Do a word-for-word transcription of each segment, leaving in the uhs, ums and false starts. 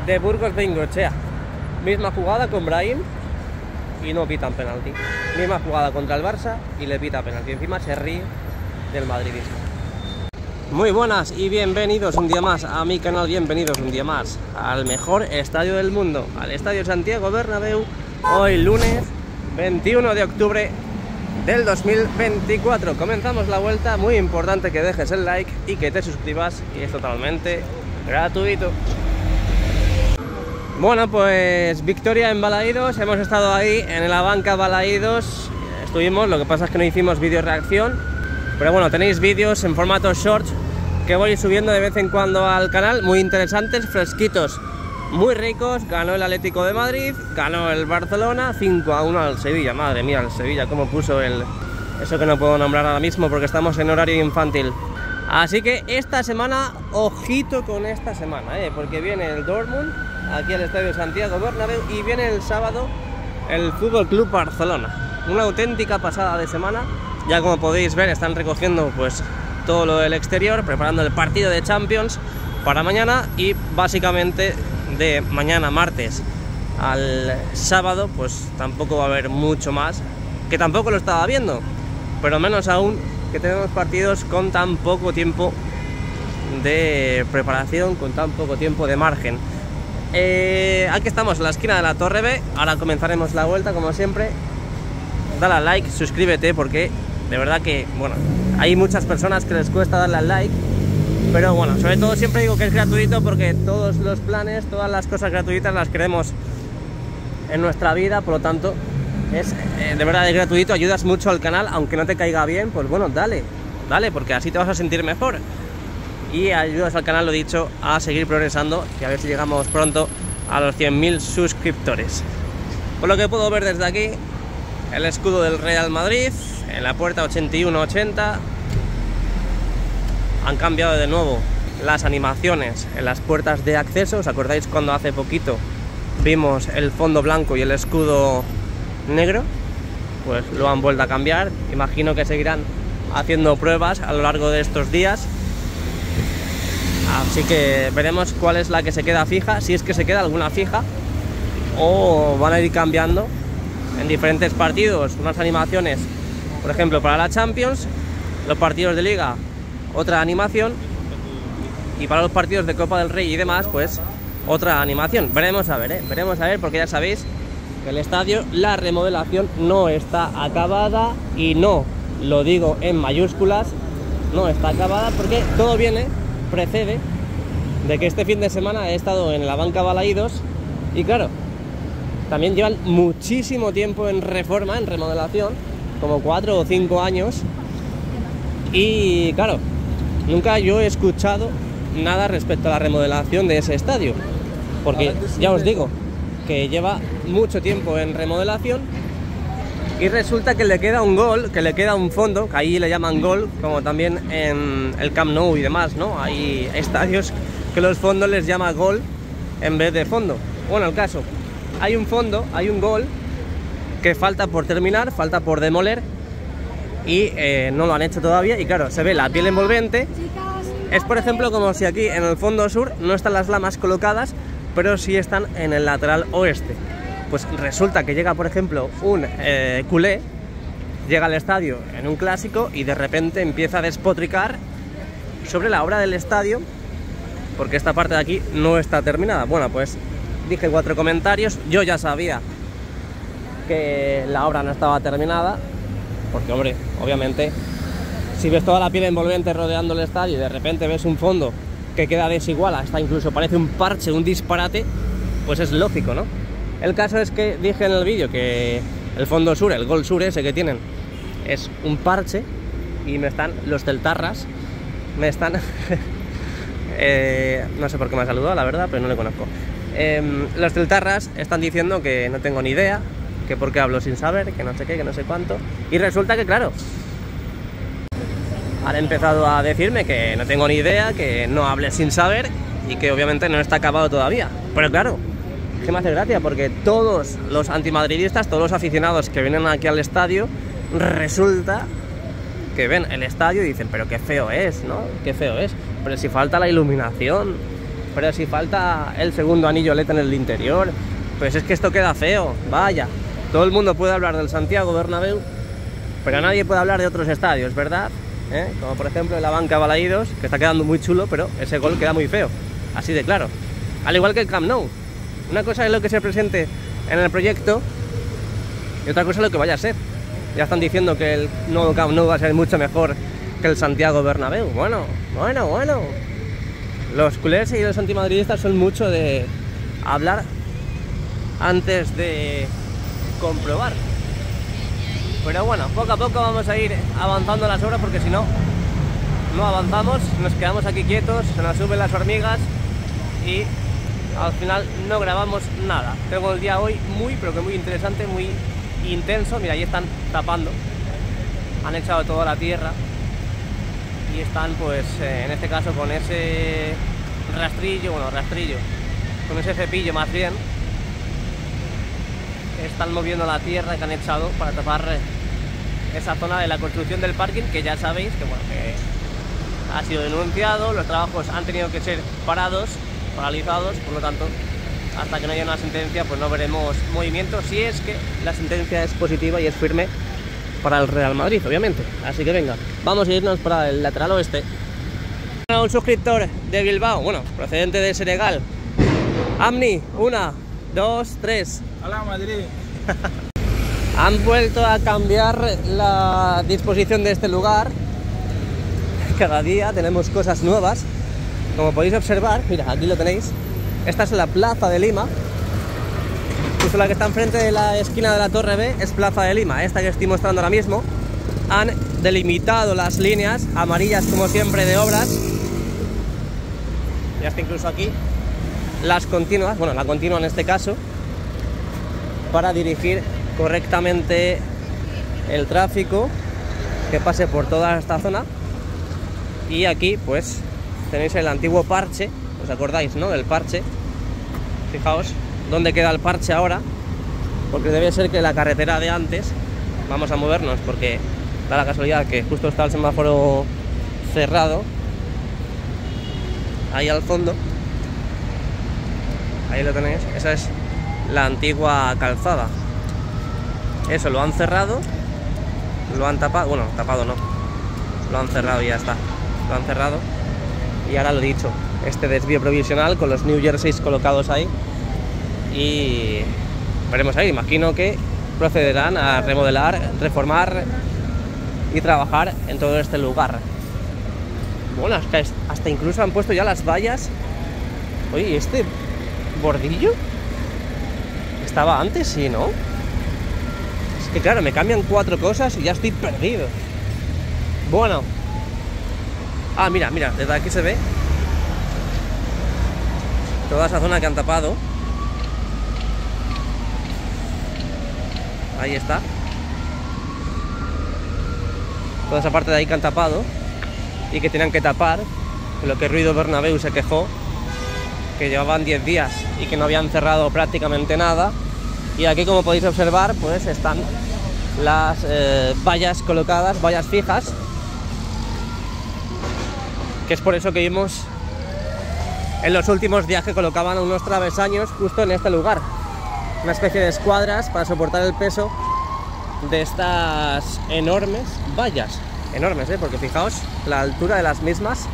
de Burgos Bengoechea. Misma jugada con Brahim y no pitan penalti. Misma jugada contra el Barça y le pita penalti. Encima se ríe del madridismo. Muy buenas y bienvenidos un día más a mi canal, bienvenidos un día más al mejor estadio del mundo, al Estadio Santiago Bernabéu, hoy lunes veintiuno de octubre del dos mil veinticuatro. Comenzamos la vuelta, muy importante que dejes el like y que te suscribas y es totalmente gratuito. Bueno, pues victoria en Balaídos, hemos estado ahí en la banca Balaídos, estuvimos, lo que pasa es que no hicimos vídeo reacción, pero bueno, tenéis vídeos en formato short que voy subiendo de vez en cuando al canal, muy interesantes, fresquitos, muy ricos. Ganó el Atlético de Madrid, ganó el Barcelona, cinco a uno al Sevilla. Madre mía, el Sevilla cómo puso el... eso que no puedo nombrar ahora mismo porque estamos en horario infantil. Así que esta semana, ojito con esta semana, ¿eh? Porque viene el Dortmund aquí al Estadio Santiago Bernabéu y viene el sábado el Fútbol Club Barcelona. Una auténtica pasada de semana. Ya como podéis ver están recogiendo pues todo lo del exterior, preparando el partido de Champions para mañana y básicamente de mañana martes al sábado pues tampoco va a haber mucho más, que tampoco lo estaba viendo, pero menos aún que tenemos partidos con tan poco tiempo de preparación, con tan poco tiempo de margen. Eh, aquí estamos en la esquina de la Torre B, ahora comenzaremos la vuelta como siempre. Dale al like, suscríbete porque de verdad que, bueno, hay muchas personas que les cuesta darle al like, pero bueno, sobre todo siempre digo que es gratuito porque todos los planes, todas las cosas gratuitas las queremos en nuestra vida, por lo tanto es eh, de verdad es gratuito, ayudas mucho al canal, aunque no te caiga bien, pues bueno, dale, dale, porque así te vas a sentir mejor y ayudas al canal, lo dicho, a seguir progresando y a ver si llegamos pronto a los cien mil suscriptores. Por lo que puedo ver desde aquí, el escudo del Real Madrid en la puerta ochenta y uno ochenta. Han cambiado de nuevo las animaciones en las puertas de acceso. ¿Os acordáis cuando hace poquito vimos el fondo blanco y el escudo negro? Pues lo han vuelto a cambiar. Imagino que seguirán haciendo pruebas a lo largo de estos días. Así que veremos cuál es la que se queda fija, si es que se queda alguna fija, o van a ir cambiando en diferentes partidos unas animaciones. Por ejemplo, para la Champions, los partidos de Liga, otra animación, y para los partidos de Copa del Rey y demás, pues otra animación. Veremos a ver, ¿eh? Veremos a ver, porque ya sabéis que el estadio, la remodelación no está acabada, y no lo digo en mayúsculas, no está acabada, porque todo viene, precede de que este fin de semana he estado en la banca Balaídos, y claro, también llevan muchísimo tiempo en reforma, en remodelación, como cuatro o cinco años, y claro, nunca yo he escuchado nada respecto a la remodelación de ese estadio, porque ya os digo que lleva mucho tiempo en remodelación y resulta que le queda un gol, que le queda un fondo, que ahí le llaman gol, como también en el Camp Nou y demás, ¿no? Hay estadios que los fondos les llama gol en vez de fondo. Bueno, el caso, hay un fondo, hay un gol que falta por terminar, falta por demoler y eh, no lo han hecho todavía, y claro, se ve la piel envolvente. Es por ejemplo como si aquí en el fondo sur no están las lamas colocadas, pero sí están en el lateral oeste. Pues resulta que llega por ejemplo un eh, culé, llega al estadio en un clásico y de repente empieza a despotricar sobre la obra del estadio porque esta parte de aquí no está terminada. Bueno, pues dije cuatro comentarios, yo ya sabía que la obra no estaba terminada, porque hombre, obviamente si ves toda la piel envolvente rodeando el estadio y de repente ves un fondo que queda desigual, hasta incluso parece un parche, un disparate, pues es lógico, ¿no? El caso es que dije en el vídeo que el fondo sur, el gol sur ese que tienen, es un parche, y me están los celtarras, me están eh, no sé por qué me ha saludado, la verdad, pero no le conozco. Eh, los celtarras están diciendo que no tengo ni idea, que por qué hablo sin saber, que no sé qué, que no sé cuánto, y resulta que claro, han empezado a decirme que no tengo ni idea, que no hable sin saber y que obviamente no está acabado todavía. Pero claro, es que me hace gracia porque todos los antimadridistas, todos los aficionados que vienen aquí al estadio, resulta que ven el estadio y dicen, pero qué feo es, ¿no? Qué feo es, pero si falta la iluminación, pero si falta el segundo anillo L E D en el interior, pues es que esto queda feo, vaya. Todo el mundo puede hablar del Santiago Bernabéu, pero nadie puede hablar de otros estadios, ¿verdad? ¿Eh? Como por ejemplo en la Banca Balaídos, que está quedando muy chulo, pero ese gol queda muy feo, así de claro. Al igual que el Camp Nou. Una cosa es lo que se presente en el proyecto y otra cosa es lo que vaya a ser. Ya están diciendo que el nuevo Camp Nou va a ser mucho mejor que el Santiago Bernabéu. Bueno, bueno, bueno. Los culés y los antimadridistas son mucho de hablar antes de comprobar. Pero bueno, poco a poco vamos a ir avanzando las obras, porque si no, no avanzamos, nos quedamos aquí quietos, se nos suben las hormigas y al final no grabamos nada. Tengo el día hoy muy, pero que muy interesante, muy intenso. Mira, ahí están tapando, han echado toda la tierra y están, pues, eh, en este caso con ese rastrillo, bueno, rastrillo, con ese cepillo más bien, están moviendo la tierra que han echado para tapar esa zona de la construcción del parking, que ya sabéis que, bueno, que ha sido denunciado, los trabajos han tenido que ser parados, paralizados, por lo tanto, hasta que no haya una sentencia, pues no veremos movimiento, si es que la sentencia es positiva y es firme para el Real Madrid, obviamente. Así que venga, vamos a irnos para el lateral oeste. Un suscriptor de Bilbao, bueno, procedente de Senegal. Amni, una, dos, tres. Hola, Madrid. Han vuelto a cambiar la disposición de este lugar. Cada día tenemos cosas nuevas. Como podéis observar, mira, aquí lo tenéis. Esta es la Plaza de Lima. Justo la que está enfrente de la esquina de la Torre B es Plaza de Lima. Esta que estoy mostrando ahora mismo. Han delimitado las líneas amarillas, como siempre, de obras. Ya está incluso aquí. Las continuas, bueno, la continua en este caso, para dirigir correctamente el tráfico que pase por toda esta zona. Y aquí, pues, tenéis el antiguo parche. ¿Os acordáis, no? Del parche. Fijaos dónde queda el parche ahora, porque debe ser que la carretera de antes, vamos a movernos porque da la casualidad que justo está el semáforo cerrado ahí al fondo. Ahí lo tenéis, esa es la antigua calzada. Eso lo han cerrado, lo han tapado, bueno, tapado no, lo han cerrado y ya está, lo han cerrado. Y ahora lo dicho, este desvío provisional con los New Jerseys colocados ahí. Y veremos ahí, imagino que procederán a remodelar, reformar y trabajar en todo este lugar. Bueno, es que hasta incluso han puesto ya las vallas. Oye, ¿y este bordillo estaba antes? Sí, ¿no? Es que claro, me cambian cuatro cosas y ya estoy perdido. Bueno. Ah, mira, mira, desde aquí se ve toda esa zona que han tapado. Ahí está. Toda esa parte de ahí que han tapado y que tenían que tapar, lo que Ruido Bernabéu se quejó, que llevaban diez días y que no habían cerrado prácticamente nada. Y aquí, como podéis observar, pues están las eh, vallas colocadas, vallas fijas, que es por eso que vimos en los últimos días que colocaban unos travesaños justo en este lugar, una especie de escuadras para soportar el peso de estas enormes vallas, enormes, ¿eh? Porque fijaos la altura de las mismas.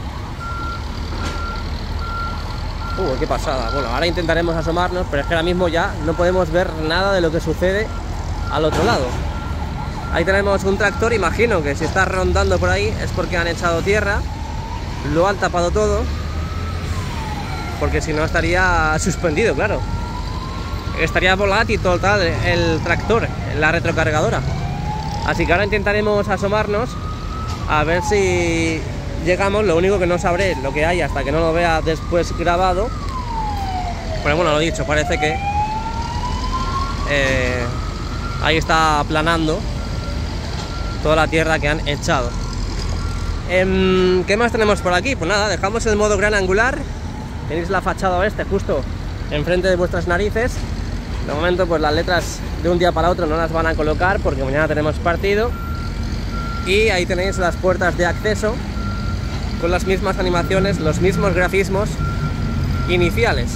Uh, qué pasada. Bueno, ahora intentaremos asomarnos, pero es que ahora mismo ya no podemos ver nada de lo que sucede al otro lado. Ahí tenemos un tractor, imagino que si está rondando por ahí es porque han echado tierra, lo han tapado todo, porque si no estaría suspendido, claro. Estaría volátil total el tractor, la retrocargadora. Así que ahora intentaremos asomarnos a ver si llegamos. Lo único que no sabré lo que hay hasta que no lo vea después grabado. Pero bueno, lo dicho, parece que eh, ahí está aplanando toda la tierra que han echado. Eh, ¿Qué más tenemos por aquí? Pues nada, dejamos el modo gran angular. Tenéis la fachada oeste justo enfrente de vuestras narices. De momento, pues las letras de un día para otro no las van a colocar porque mañana tenemos partido. Y ahí tenéis las puertas de acceso con las mismas animaciones, los mismos grafismos iniciales.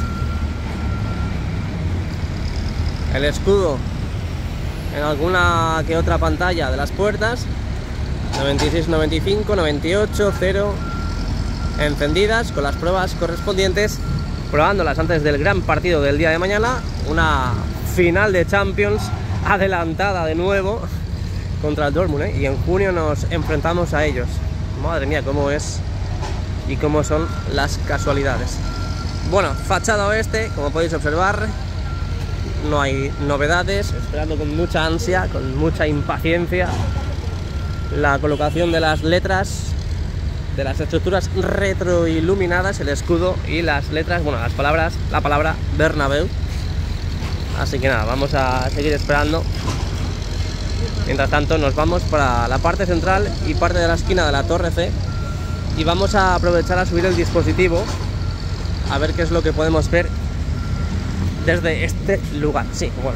El escudo en alguna que otra pantalla de las puertas, noventa y seis, noventa y cinco, noventa y ocho, cero, encendidas con las pruebas correspondientes, probándolas antes del gran partido del día de mañana, una final de Champions adelantada de nuevo contra el Dortmund, ¿eh? Y en junio nos enfrentamos a ellos. Madre mía, cómo es y cómo son las casualidades. Bueno, fachada oeste, como podéis observar, no hay novedades, esperando con mucha ansia, con mucha impaciencia la colocación de las letras, de las estructuras retroiluminadas, el escudo y las letras, bueno, las palabras, la palabra Bernabéu. Así que nada, vamos a seguir esperando. Mientras tanto nos vamos para la parte central y parte de la esquina de la Torre C y vamos a aprovechar a subir el dispositivo a ver qué es lo que podemos ver desde este lugar. Sí, bueno.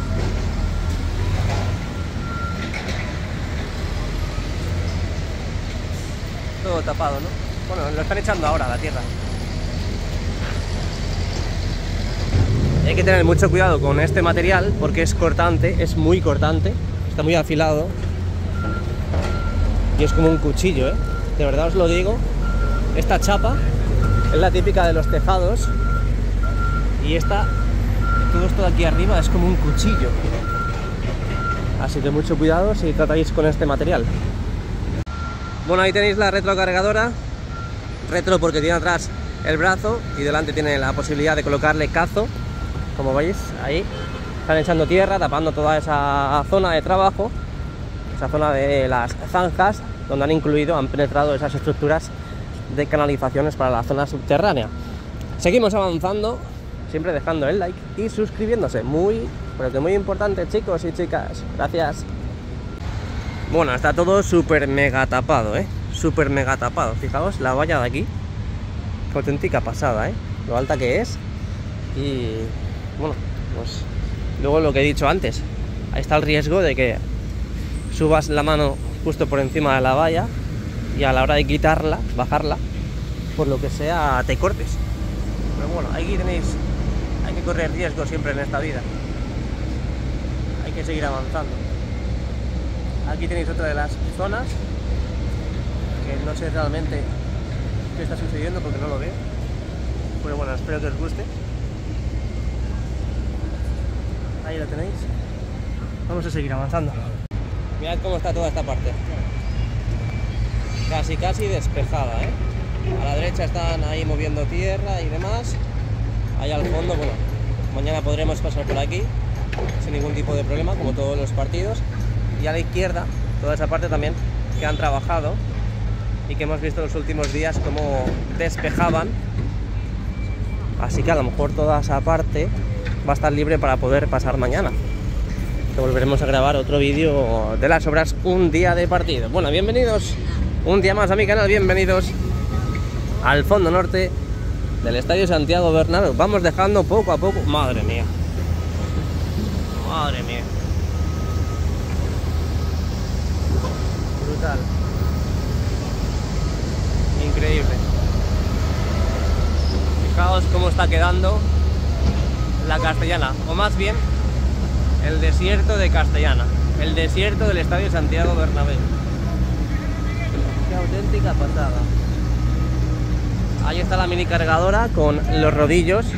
Todo tapado, ¿no? Bueno, lo están echando ahora a la tierra. Hay que tener mucho cuidado con este material porque es cortante, es muy cortante, está muy afilado y es como un cuchillo, ¿eh? De verdad os lo digo. Esta chapa es la típica de los tejados y esta, todo esto de aquí arriba es como un cuchillo. Así que mucho cuidado si tratáis con este material. Bueno, ahí tenéis la retrocargadora, retro porque tiene atrás el brazo y delante tiene la posibilidad de colocarle cazo. Como veis, ahí están echando tierra, tapando toda esa zona de trabajo, esa zona de las zanjas, donde han incluido, han penetrado esas estructuras de canalizaciones para la zona subterránea. Seguimos avanzando, siempre dejando el like y suscribiéndose, muy, pero que muy importante, chicos y chicas. Gracias. Bueno, está todo súper mega tapado, ¿eh? Súper mega tapado. Fijaos la valla de aquí, qué auténtica pasada, ¿eh? Lo alta que es. Y bueno, pues luego lo que he dicho antes, ahí está el riesgo de que subas la mano justo por encima de la valla y a la hora de quitarla, bajarla, por lo que sea, te cortes. Pero bueno, aquí tenéis, hay que correr riesgo siempre en esta vida. Hay que seguir avanzando. Aquí tenéis otra de las zonas que no sé realmente qué está sucediendo porque no lo veo. Pero bueno, espero que os guste. Ahí lo tenéis. Vamos a seguir avanzando. Mirad cómo está toda esta parte. Casi casi despejada, ¿eh? A la derecha están ahí moviendo tierra y demás. Ahí al fondo, bueno, mañana podremos pasar por aquí sin ningún tipo de problema, como todos los partidos. Y a la izquierda, toda esa parte también que han trabajado y que hemos visto los últimos días cómo despejaban. Así que a lo mejor toda esa parte va a estar libre para poder pasar mañana. Que volveremos a grabar otro vídeo de las obras un día de partido. Bueno, bienvenidos un día más a mi canal, bienvenidos al fondo norte del Estadio Santiago Bernabéu. Vamos dejando poco a poco. Madre mía. Madre mía. Brutal. Increíble. Fijaos cómo está quedando la Castellana, o más bien el desierto de Castellana, el desierto del Estadio Santiago Bernabéu. Qué auténtica pasada. Ahí está la mini cargadora con los rodillos.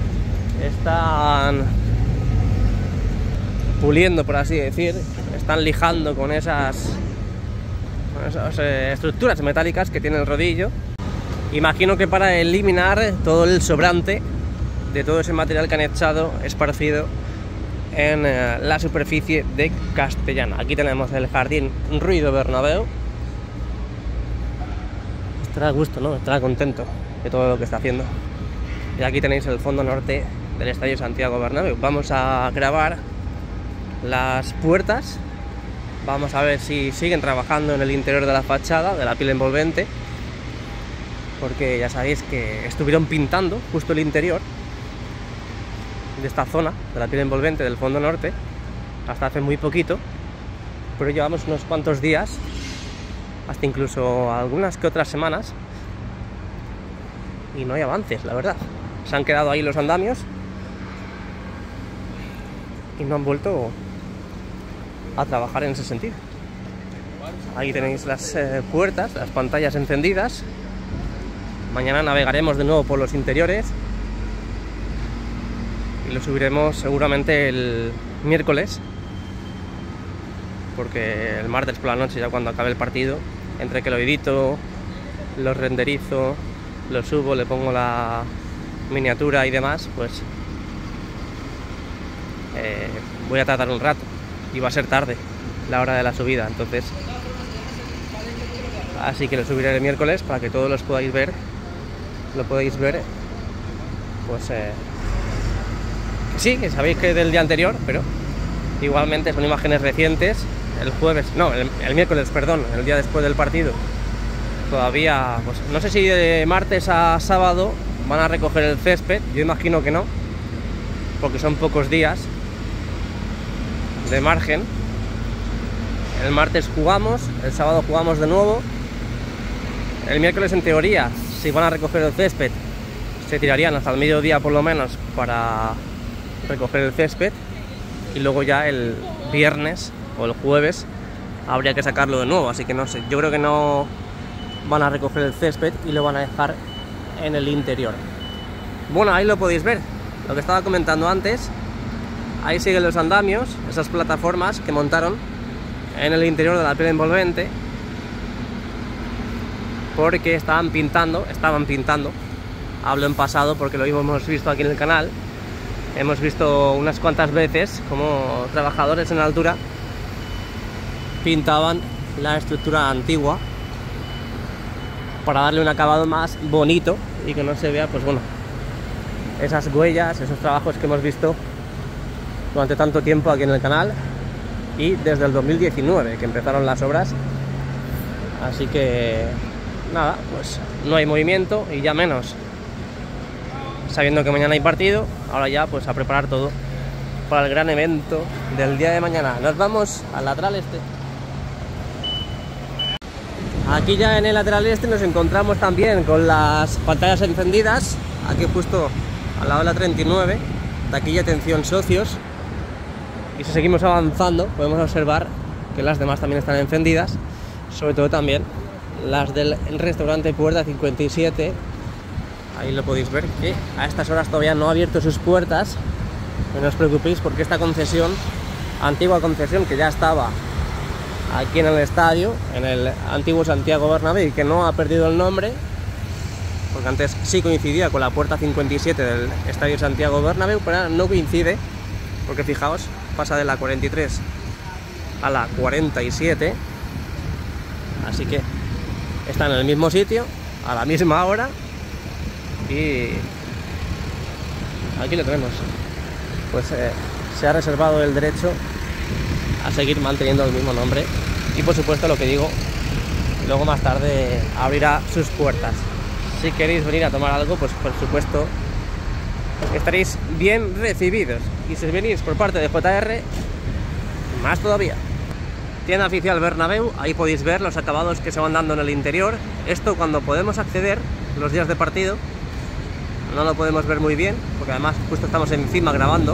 Están puliendo, por así decir, están lijando con esas, con esas eh, estructuras metálicas que tiene el rodillo. Imagino que para eliminar todo el sobrante de todo ese material que han echado esparcido en eh, la superficie de Castellana. Aquí tenemos el jardín Ruido Bernabéu. Estará a gusto, ¿no? Estará contento de todo lo que está haciendo. Y aquí tenéis el fondo norte del Estadio Santiago Bernabéu. Vamos a grabar las puertas. Vamos a ver si siguen trabajando en el interior de la fachada, de la piel envolvente, porque ya sabéis que estuvieron pintando justo el interior de esta zona de la piel envolvente del fondo norte hasta hace muy poquito, pero llevamos unos cuantos días, hasta incluso algunas que otras semanas, y no hay avances, la verdad. se han quedado ahí los andamios y no han vuelto a trabajar en ese sentido. Ahí tenéis las eh, puertas, las pantallas encendidas. Mañana navegaremos de nuevo por los interiores y lo subiremos seguramente el miércoles, porque el martes por la noche, ya cuando acabe el partido, entre que lo edito, lo renderizo, lo subo, le pongo la miniatura y demás, pues eh, voy a tardar un rato y va a ser tarde la hora de la subida, entonces así que lo subiré el miércoles para que todos los podáis ver, lo podéis ver, pues eh, sí, que sabéis que es del día anterior, pero igualmente son imágenes recientes. El jueves, no, el, el miércoles, perdón, el día después del partido, todavía, pues no sé si de martes a sábado van a recoger el césped, yo imagino que no, porque son pocos días de margen. El martes jugamos, el sábado jugamos de nuevo, el miércoles en teoría, si van a recoger el césped, se tirarían hasta el mediodía por lo menos para recoger el césped, y luego ya el viernes o el jueves habría que sacarlo de nuevo, así que no sé, yo creo que no van a recoger el césped y lo van a dejar en el interior. Bueno, ahí lo podéis ver, lo que estaba comentando antes, ahí siguen los andamios, esas plataformas que montaron en el interior de la piel envolvente, porque estaban pintando, estaban pintando, hablo en pasado porque lo hemos visto aquí en el canal, hemos visto unas cuantas veces como trabajadores en altura pintaban la estructura antigua para darle un acabado más bonito y que no se vea, pues bueno, esas huellas, esos trabajos que hemos visto durante tanto tiempo aquí en el canal y desde el dos mil diecinueve que empezaron las obras. Así que nada, pues no hay movimiento y ya menos sabiendo que mañana hay partido. Ahora ya pues a preparar todo para el gran evento del día de mañana. Nos vamos al lateral este. Aquí ya en el lateral este nos encontramos también con las pantallas encendidas, aquí justo al lado de la treinta y nueve, taquilla atención socios, y si seguimos avanzando podemos observar que las demás también están encendidas, sobre todo también las del restaurante Puerta cincuenta y siete, ahí lo podéis ver que a estas horas todavía no ha abierto sus puertas, no os preocupéis porque esta concesión, antigua concesión que ya estaba aquí en el estadio, en el antiguo Santiago Bernabéu, y que no ha perdido el nombre, porque antes sí coincidía con la puerta cincuenta y siete del estadio Santiago Bernabéu, pero ahora no coincide, porque fijaos, pasa de la cuarenta y tres a la cuarenta y siete, así que está en el mismo sitio, a la misma hora, y aquí lo tenemos. Pues eh, se ha reservado el derecho a seguir manteniendo el mismo nombre y por supuesto lo que digo, luego más tarde abrirá sus puertas. Si queréis venir a tomar algo, pues por supuesto estaréis bien recibidos, y si venís por parte de J R, más todavía. Tienda oficial Bernabéu, ahí podéis ver los acabados que se van dando en el interior. Esto cuando podemos acceder los días de partido no lo podemos ver muy bien, porque además justo estamos encima grabando,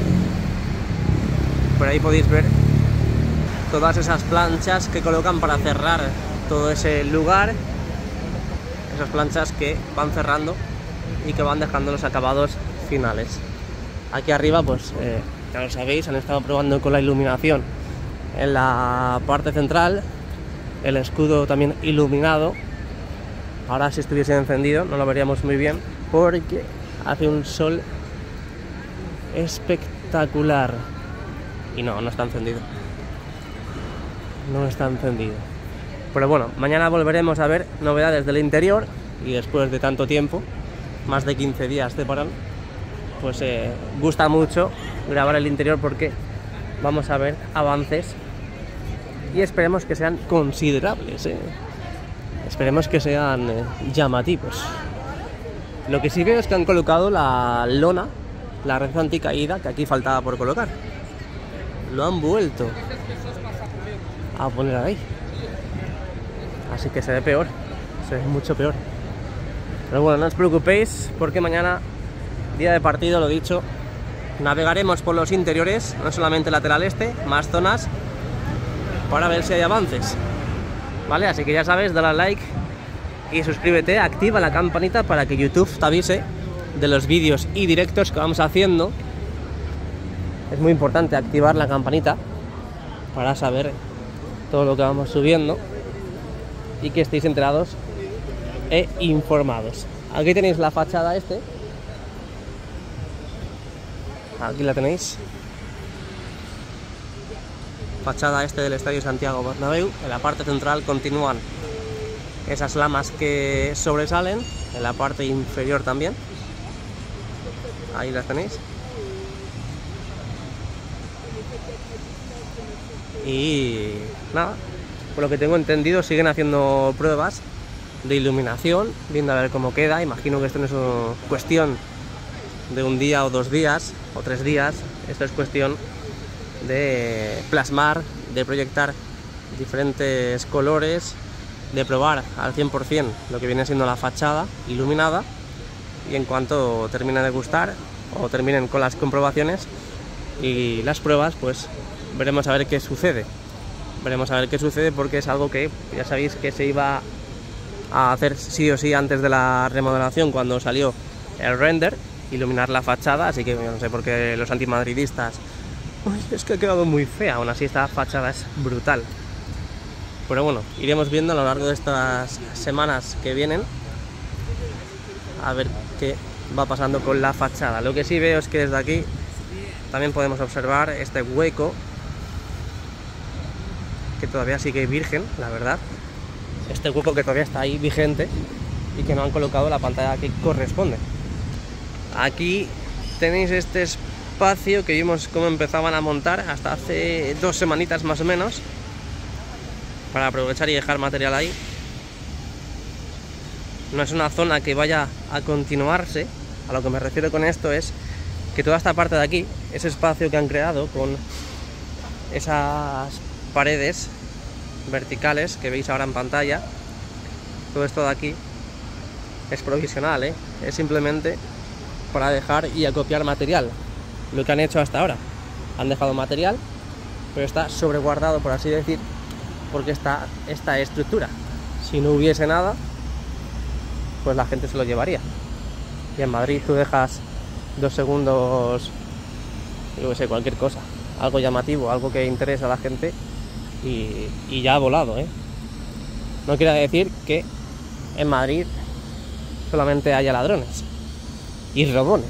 pero ahí podéis ver todas esas planchas que colocan para cerrar todo ese lugar, esas planchas que van cerrando y que van dejando los acabados finales. Aquí arriba, pues eh, ya lo sabéis, han estado probando con la iluminación en la parte central, el escudo también iluminado. Ahora si estuviese encendido no lo veríamos muy bien porque hace un sol espectacular y no, no está encendido. No está encendido. Pero bueno, mañana volveremos a ver novedades del interior y después de tanto tiempo, más de quince días de parón, pues eh, gusta mucho grabar el interior porque vamos a ver avances y esperemos que sean considerables, ¿eh? Esperemos que sean eh, llamativos. Lo que sí veo es que han colocado la lona, la red anticaída, que aquí faltaba por colocar. Lo han vuelto a poner ahí, así que se ve peor, se ve mucho peor. Pero bueno, no os preocupéis porque mañana día de partido, lo dicho, navegaremos por los interiores, no solamente lateral este, más zonas, para ver si hay avances, ¿vale? Así que ya sabes, dale al like y suscríbete, activa la campanita para que YouTube te avise de los vídeos y directos que vamos haciendo. Es muy importante activar la campanita para saber todo lo que vamos subiendo y que estéis enterados e informados. Aquí tenéis la fachada este, aquí la tenéis, fachada este del Estadio Santiago Bernabéu. En la parte central continúan esas lamas que sobresalen, en la parte inferior también, ahí las tenéis. Y nada, por lo que tengo entendido siguen haciendo pruebas de iluminación, viendo a ver cómo queda. Imagino que esto no es una cuestión de un día o dos días o tres días, esto es cuestión de plasmar, de proyectar diferentes colores, de probar al cien por cien lo que viene siendo la fachada iluminada, y en cuanto termine de gustar o terminen con las comprobaciones y las pruebas, pues veremos a ver qué sucede. Veremos a ver qué sucede porque es algo que ya sabéis que se iba a hacer sí o sí antes de la remodelación, cuando salió el render, iluminar la fachada. Así que yo no sé por qué los antimadridistas, uy, es que ha quedado muy fea. Aún así esta fachada es brutal. Pero bueno, iremos viendo a lo largo de estas semanas que vienen a ver qué va pasando con la fachada. Lo que sí veo es que desde aquí también podemos observar este hueco que todavía sigue virgen, la verdad. Este hueco que todavía está ahí vigente y que no han colocado la pantalla que corresponde. Aquí tenéis este espacio que vimos cómo empezaban a montar hasta hace dos semanitas más o menos, para aprovechar y dejar material ahí. No es una zona que vaya a continuarse. A lo que me refiero con esto es que toda esta parte de aquí, ese espacio que han creado con esas paredes verticales que veis ahora en pantalla, todo esto de aquí es provisional, ¿eh? Es simplemente para dejar y acopiar material. Lo que han hecho hasta ahora, han dejado material, pero está sobreguardado, por así decir, porque está esta estructura. Si no hubiese nada, pues la gente se lo llevaría. Y en Madrid tú dejas dos segundos, yo que sé, cualquier cosa, algo llamativo, algo que interesa a la gente, y, y ya ha volado, ¿eh? No quiere decir que en Madrid solamente haya ladrones y robones,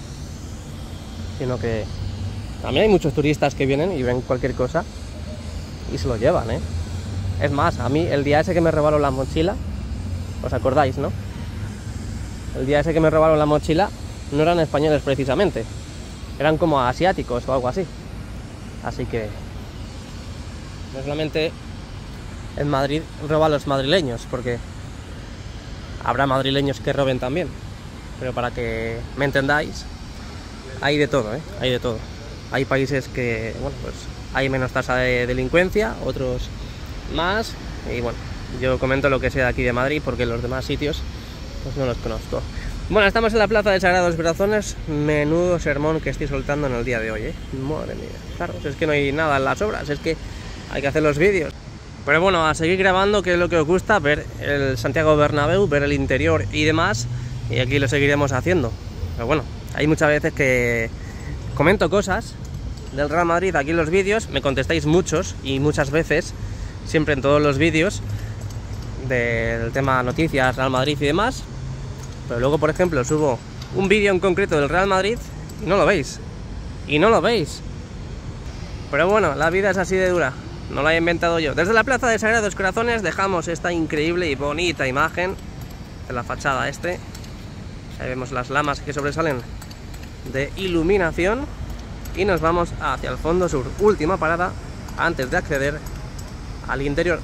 sino que también hay muchos turistas que vienen y ven cualquier cosa y se lo llevan, ¿eh? Es más, a mí el día ese que me robaron la mochila, ¿os acordáis, no? El día ese que me robaron la mochila no eran españoles precisamente, eran como asiáticos o algo así. Así que no solamente en Madrid roban los madrileños, porque habrá madrileños que roben también, pero para que me entendáis, hay de todo, ¿eh? Hay de todo. Hay países que, bueno, pues hay menos tasa de delincuencia, otros más, y bueno, yo comento lo que sé de aquí de Madrid porque los demás sitios pues no los conozco. Bueno, estamos en la plaza de Sagrados Corazones. Menudo sermón que estoy soltando en el día de hoy, ¿eh? Madre mía. Claro, es que no hay nada en las obras, es que hay que hacer los vídeos. Pero bueno, a seguir grabando, que es lo que os gusta, ver el Santiago Bernabéu, ver el interior y demás, y aquí lo seguiremos haciendo. Pero bueno, hay muchas veces que comento cosas del Real Madrid aquí en los vídeos, me contestáis muchos y muchas veces, siempre en todos los vídeos, del tema noticias, Real Madrid y demás. Pero luego, por ejemplo, subo un vídeo en concreto del Real Madrid y no lo veis. Y no lo veis. Pero bueno, la vida es así de dura. No la he inventado yo. Desde la plaza de Sagrados Corazones dejamos esta increíble y bonita imagen de la fachada este. Ahí vemos las lamas que sobresalen de iluminación. Y nos vamos hacia el fondo sur. Última parada antes de acceder al interior.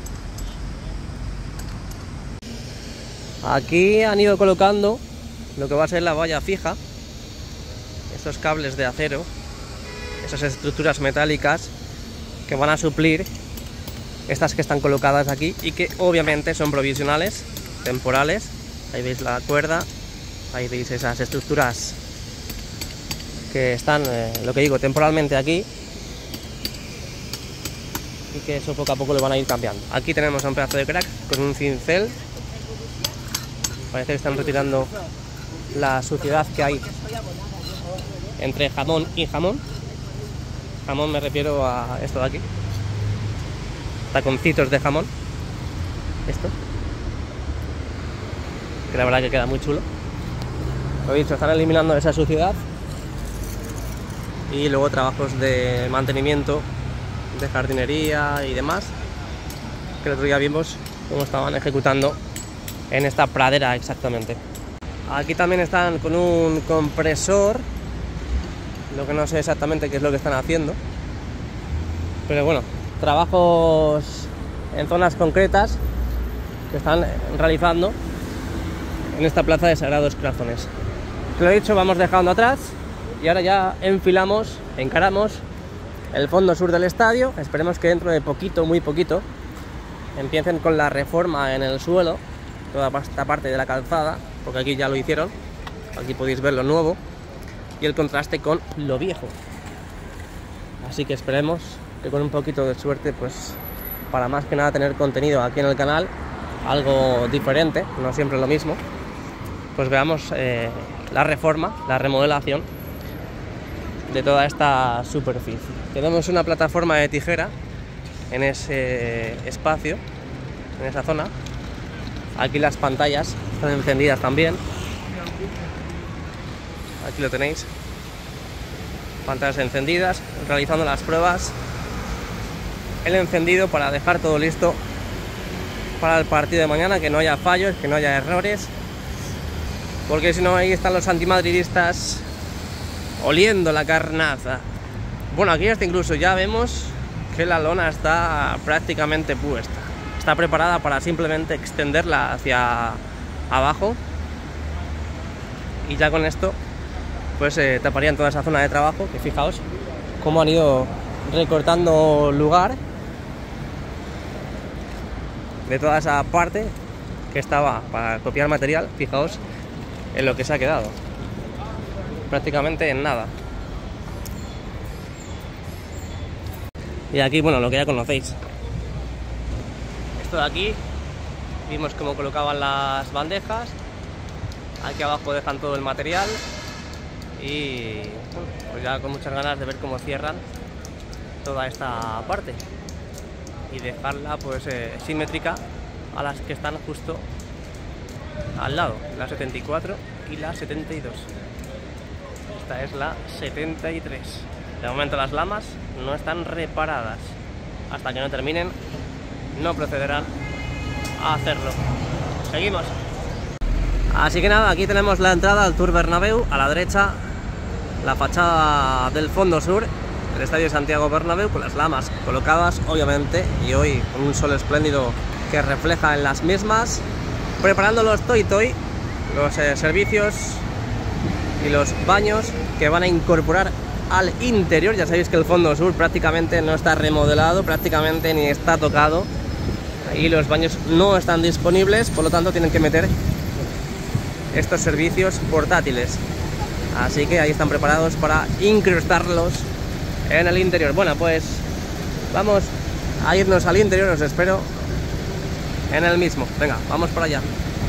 Aquí han ido colocando lo que va a ser la valla fija, estos cables de acero, esas estructuras metálicas que van a suplir estas que están colocadas aquí y que obviamente son provisionales, temporales. Ahí veis la cuerda, ahí veis esas estructuras que están, eh, lo que digo, temporalmente aquí, y que eso poco a poco lo van a ir cambiando. Aquí tenemos a un pedazo de crack con un cincel. Parece que están retirando la suciedad que hay entre jamón y jamón. Jamón me refiero a esto de aquí, taconcitos de jamón, esto, que la verdad que queda muy chulo. Lo dicho, están eliminando esa suciedad, y luego trabajos de mantenimiento, de jardinería y demás, que el otro día vimos cómo estaban ejecutando en esta pradera exactamente. Aquí también están con un compresor, lo que no sé exactamente qué es lo que están haciendo, pero bueno, trabajos en zonas concretas que están realizando en esta plaza de Sagrados Corazones. Lo he dicho, vamos dejando atrás y ahora ya enfilamos, encaramos el fondo sur del estadio. Esperemos que dentro de poquito, muy poquito, empiecen con la reforma en el suelo, toda esta parte de la calzada, porque aquí ya lo hicieron. Aquí podéis ver lo nuevo y el contraste con lo viejo. Así que esperemos que con un poquito de suerte, pues para más que nada tener contenido aquí en el canal, algo diferente, no siempre lo mismo, pues veamos eh, la reforma, la remodelación de toda esta superficie. Tenemos una plataforma de tijera en ese espacio, en esa zona. Aquí las pantallas están encendidas también. Aquí lo tenéis, pantallas encendidas, realizando las pruebas, el encendido para dejar todo listo para el partido de mañana, que no haya fallos, que no haya errores, porque si no ahí están los antimadridistas oliendo la carnaza. Bueno, aquí hasta incluso ya vemos que la lona está prácticamente puesta, está preparada para simplemente extenderla hacia abajo, y ya con esto pues eh, taparían toda esa zona de trabajo, que fijaos cómo han ido recortando lugar de toda esa parte que estaba para copiar material. Fijaos en lo que se ha quedado, prácticamente en nada. Y aquí, bueno, lo que ya conocéis, esto de aquí, vimos cómo colocaban las bandejas, aquí abajo dejan todo el material, y bueno, pues ya con muchas ganas de ver cómo cierran toda esta parte y dejarla pues eh, simétrica a las que están justo al lado, la setenta y cuatro y la setenta y dos. Esta es la setenta y tres. De momento las lamas no están reparadas. Hasta que no terminen, no procederán a hacerlo. Seguimos. Así que nada, aquí tenemos la entrada al Tour Bernabéu. A la derecha, la fachada del fondo sur del Estadio Santiago Bernabéu, con las lamas colocadas, obviamente, y hoy con un sol espléndido que refleja en las mismas. Preparando los toy toy, los eh, servicios y los baños que van a incorporar al interior. Ya sabéis que el fondo sur prácticamente no está remodelado, prácticamente ni está tocado, y los baños no están disponibles, por lo tanto tienen que meter estos servicios portátiles. Así que ahí están preparados para incrustarlos en el interior. Bueno, pues vamos a irnos al interior, os espero en el mismo. Venga, vamos para allá.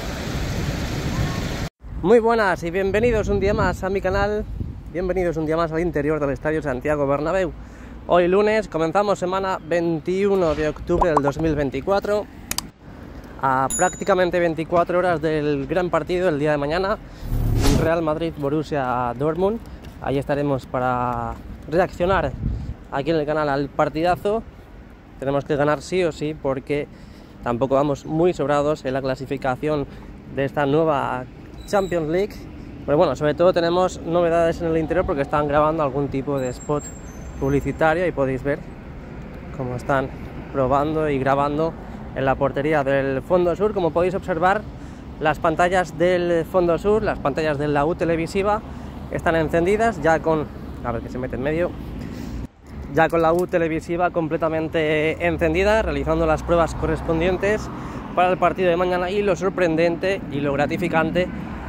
Muy buenas y bienvenidos un día más a mi canal. Bienvenidos un día más al interior del Estadio Santiago Bernabéu. Hoy lunes comenzamos semana veintiuno de octubre del dos mil veinticuatro, a prácticamente veinticuatro horas del gran partido el día de mañana, Real Madrid-Borussia Dortmund. Ahí estaremos para reaccionar aquí en el canal al partidazo. Tenemos que ganar sí o sí, porque tampoco vamos muy sobrados en la clasificación de esta nueva Champions League. Pero bueno, sobre todo tenemos novedades en el interior, porque están grabando algún tipo de spot publicitario y podéis ver cómo están probando y grabando en la portería del fondo sur. Como podéis observar, las pantallas del fondo sur, las pantallas de la U televisiva, están encendidas ya con, a ver que se mete en medio, ya con la U televisiva completamente encendida, realizando las pruebas correspondientes para el partido de mañana. Y lo sorprendente y lo gratificante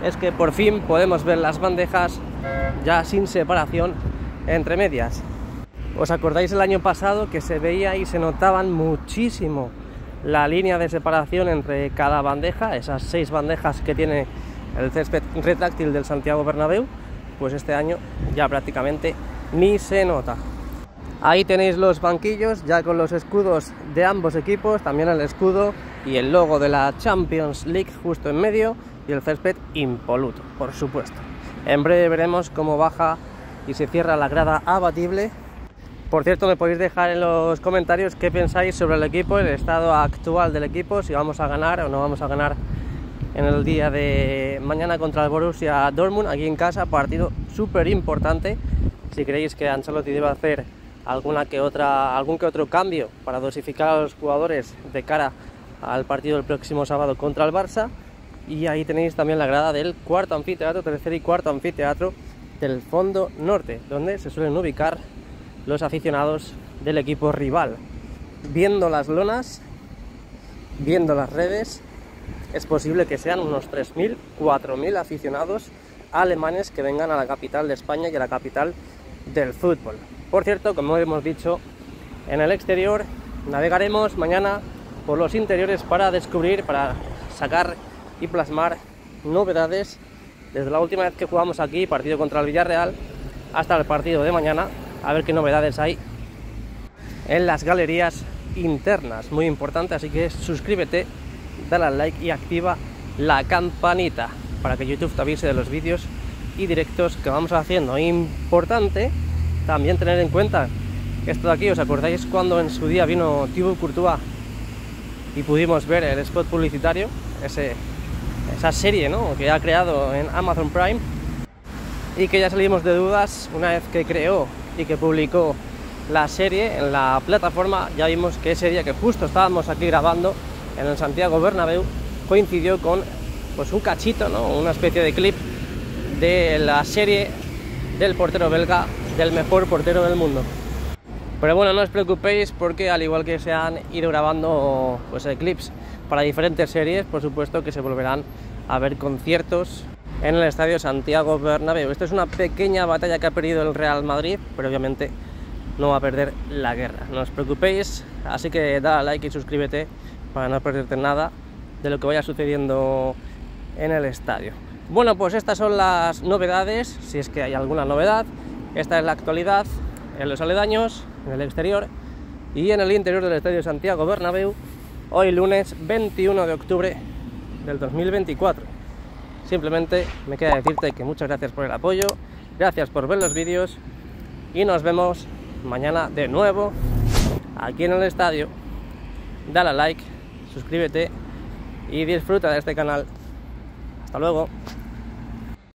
es que por fin podemos ver las bandejas ya sin separación entre medias. ¿Os acordáis el año pasado que se veía y se notaban muchísimo la línea de separación entre cada bandeja, esas seis bandejas que tiene el césped retráctil del Santiago Bernabéu? Pues este año ya prácticamente ni se nota. Ahí tenéis los banquillos ya con los escudos de ambos equipos, también el escudo y el logo de la Champions League justo en medio y el césped impoluto, por supuesto. En breve veremos cómo baja y se cierra la grada abatible. Por cierto, me podéis dejar en los comentarios qué pensáis sobre el equipo, el estado actual del equipo, si vamos a ganar o no vamos a ganar en el día de mañana contra el Borussia Dortmund, aquí en casa, partido súper importante. Si creéis que Ancelotti debe hacer alguna que otra, algún que otro cambio para dosificar a los jugadores de cara al partido del próximo sábado contra el Barça. Y ahí tenéis también la grada del cuarto anfiteatro, tercer y cuarto anfiteatro del fondo norte, donde se suelen ubicar los aficionados del equipo rival. Viendo las lonas, viendo las redes, es posible que sean unos tres mil, cuatro mil aficionados alemanes que vengan a la capital de España y a la capital del fútbol. Por cierto, como hemos dicho, en el exterior navegaremos mañana por los interiores para descubrir, para sacar y plasmar novedades desde la última vez que jugamos aquí, partido contra el Villarreal, hasta el partido de mañana, a ver qué novedades hay en las galerías internas, muy importante, así que suscríbete, dale al like y activa la campanita para que YouTube te avise de los vídeos y directos que vamos haciendo. Importante también tener en cuenta esto de aquí. ¿Os acordáis cuando en su día vino Thibaut Courtois y pudimos ver el spot publicitario, ese, esa serie, ¿no?, que ha creado en Amazon Prime, y que ya salimos de dudas una vez que creó y que publicó la serie en la plataforma? Ya vimos que ese día que justo estábamos aquí grabando en el Santiago Bernabéu coincidió con pues un cachito, ¿no?, una especie de clip de la serie del portero belga, del mejor portero del mundo. Pero bueno, no os preocupéis, porque al igual que se han ido grabando pues clips para diferentes series, por supuesto que se volverán a ver conciertos en el estadio Santiago Bernabéu. Esto es una pequeña batalla que ha perdido el Real Madrid, pero obviamente no va a perder la guerra, no os preocupéis. Así que da like y suscríbete para no perderte nada de lo que vaya sucediendo en el estadio. Bueno, pues estas son las novedades, si es que hay alguna novedad. Esta es la actualidad en los aledaños, en el exterior y en el interior del estadio Santiago Bernabéu, hoy lunes veintiuno de octubre del dos mil veinticuatro. Simplemente me queda decirte que muchas gracias por el apoyo, gracias por ver los vídeos y nos vemos mañana de nuevo aquí en el estadio. Dale a like, suscríbete y disfruta de este canal. Hasta luego.